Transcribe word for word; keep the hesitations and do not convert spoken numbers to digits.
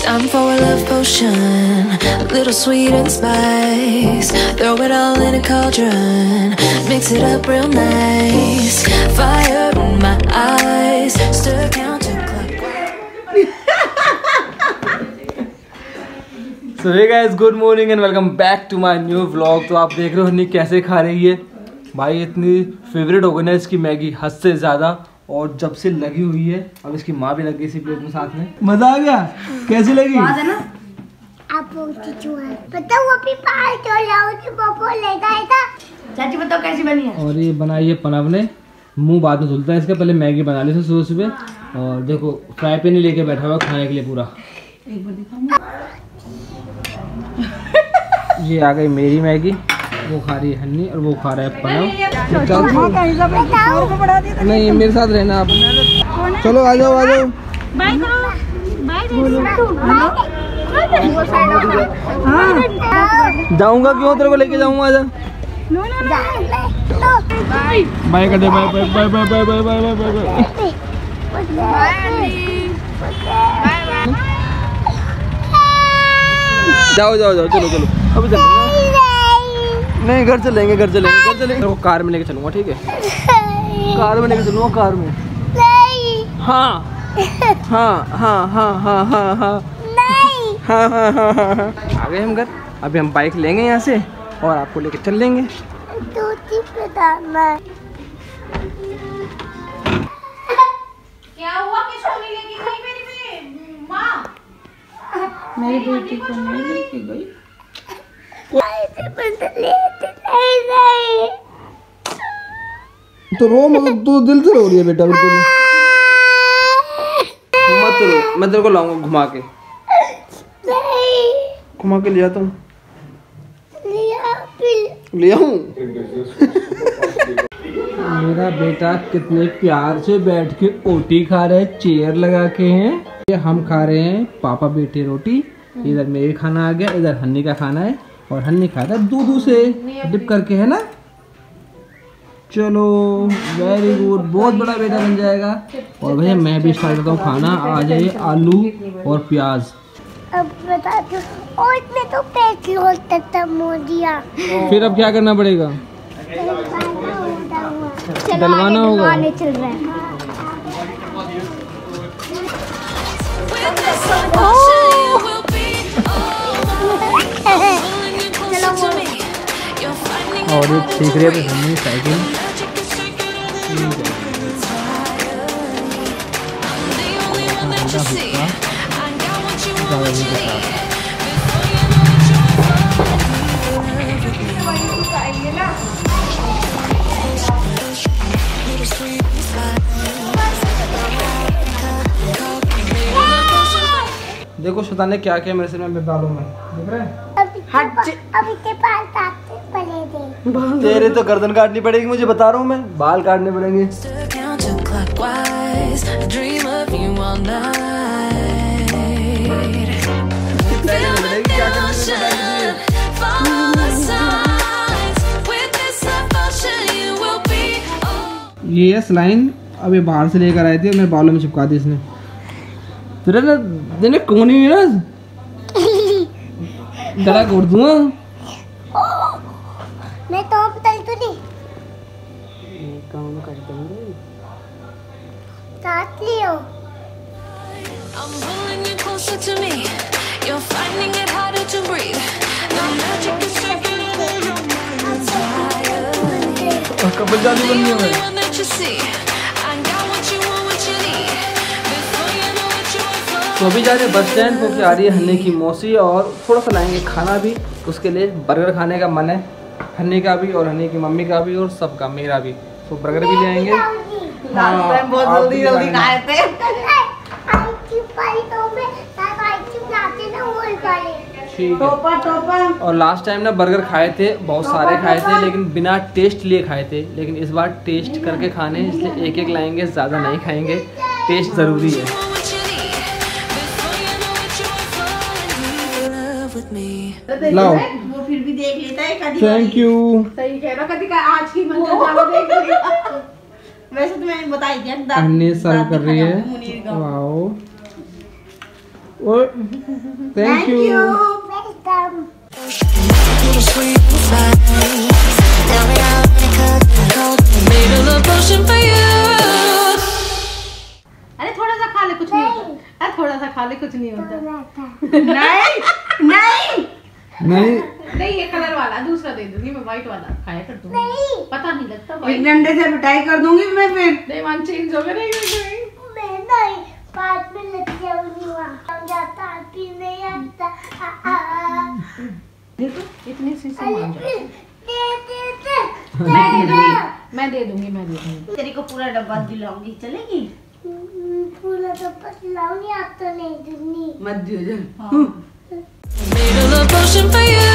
Time for a love potion, a little sweet and spice. Throw it all in a cauldron, mix it up real nice. Fire in my eyes, stir counterclockwise. So hey guys, good morning and welcome back to my new vlog। तो आप देख रहे हो हन्नी कैसे खा रही है भाई, इतनी फेवरेट हो गई ना इसकी मैगी हद से ज़्यादा, और जब से लगी हुई है। अब इसकी माँ भी लग गई इसी प्लेट में साथ में। मजा आ गया? कैसी लगी? आप पता वो भी पाल तो लाओ तो पापा ले गया था। चाची बताओ कैसी बनी है? और ये बनाई है पनव ने, मुंह बाद में धुलता है इसका, पहले मैगी बना ली थी सुबह सुबह। और देखो फ्राई पैन ही लेके बैठा हुआ खाने के लिए पूरा। एक बार दिखाऊं। ये आ गई मेरी मैगी, वो खा रही है हन्नी और वो खा रहा है पनव। नहीं मेरे साथ रहना आप। चलो आ जाओ आ जाओ। बाय करो, बाय जाऊंगा क्यों, तेरे को लेके जाऊंगा, आजा। बाय कर दे, bye bye bye bye bye bye bye bye bye. जाओ जाओ जाओ, चलो चलो अभी चलो। नहीं घर चलेंगे, घर चलेंगे, घर चलेंगे। वो कार में लेके चलूंगा, ठीक है? कार में लेके चलूंगा, कार में। हाँ हाँ हाँ हाँ हाँ हाँ हाँ नहीं हाँ हाँ हाँ हाँ हाँ। आ गए हम घर। अभी हम बाइक लेंगे यहाँ से और आपको लेके चल लेंगे। क्या हुआ? किसको नहीं लेके गई मेरी माँ? मेरी बेटी को नहीं लेके गई। नहीं नहीं तो रो मत, तू दिल से रो रही है बेटा बिल्कुल। मत रो, मैं तेरे को लाऊंगा घुमा के। नहीं घुमा के ले जाता हूँ, ले आऊँ। मेरा बेटा कितने प्यार से बैठ के ओटी खा रहे हैं, चेयर लगा के हैं। हम खा रहे हैं पापा बेटे रोटी। इधर मेरे खाना आ गया, इधर हन्नी का खाना है, और हन्नी खाता है दूध से डिप करके, है ना? चलो वेरी गुड, बहुत बड़ा बेटा बन जाएगा। और भैया मैं भी स्टार्ट करता हूँ खाना। आ जाइए आलू और प्याज। अब बता दो, और इसमें तो पेट होता था मोदिया। फिर अब क्या करना पड़ेगा? डलवाना होगा। चल रहा है। और ये सीख रही है हमें साइकिल। देखो शैतान ने क्या किया मेरे सिर में, बालों में देख रहे हैं? अभी अभी के पास आते पले दे। तेरे तो गर्दन काटनी पड़ेगी, मुझे बता रहा हूँ मैं, बाल काटने पड़ेंगे। ये है स्लाइन, अभी बाहर से लेकर आए थे, मेरे बालों में चिपका दी इसने। तेरे ना देने कौन ही ना गला घोट दूंगा मैं तो बता तो नहीं काम कर दूंगा। काट लियो। I'm pulling you closer to me. You're finding it harder to breathe. The magic is taking over your mind entirely. Couple जानी बननी है मैं। The one that you see. I got what you want, what you need. Before you know what you want for. तो अभी जा रहे bus stand, क्योंकि आ रही है हन्नी की मौसी और थोड़ा सा लाएंगे खाना भी। उसके लिए बर्गर खाने का मन है, हन्नी का भी और हन्नी की मम्मी का भी और सबका, मेरा भी। तो बर्गर भी ले आएंगे। हाँ, बहुत जल्दी जल्दी खाए थे। टोपा टोपा। और लास्ट टाइम ना बर्गर खाए थे, बहुत सारे खाए थे, लेकिन बिना टेस्ट लिए खाए थे। लेकिन इस बार टेस्ट करके खाने, इसलिए एक एक लाएंगे, ज़्यादा नहीं खाएंगे। टेस्ट ज़रूरी है। लाओ, वो फिर भी देख लेता है कभी। Thank you. सही कह रहा, कभी का आज की मंजिल जाना देख लेगा। वैसे तो मैंने बताई थी, अन्नी सर्व कर रही है। Wow thank you. Welcome. Little sweet and spice. Throw it all in a cup of cold. Made a love potion for you. अरे थोड़ा सा खा ले, कुछ नहीं होता। अरे थोड़ा सा खा ले, कुछ नहीं होता। नहीं नहीं नहीं नहीं, ये कलर वाला दूसरा दे दूंगी मैं, व्हाइट वाला खाया कर दूंगी। नहीं। पता नहीं लगता एक व्हाइट। डंडे से पिटाई कर दूंगी मैं फिर। देवान चेंज हो गया। नहीं नहीं मैं नहीं, पाँच में लग जाऊंगी वहाँ। जाता आती नहीं आता। आ, आ। देखो इतनी सी सामान दे दे दे दे मैं दे दे दूंगी, मैं दे दूंगी, मैं दे दूंगी। तेरे को पूरा डब्बा दिलाऊंगी, चलेगी? पूरा तो पतलाऊंगी, आप तो नहीं दूंगी। मत दियो जा। Made a love potion for you.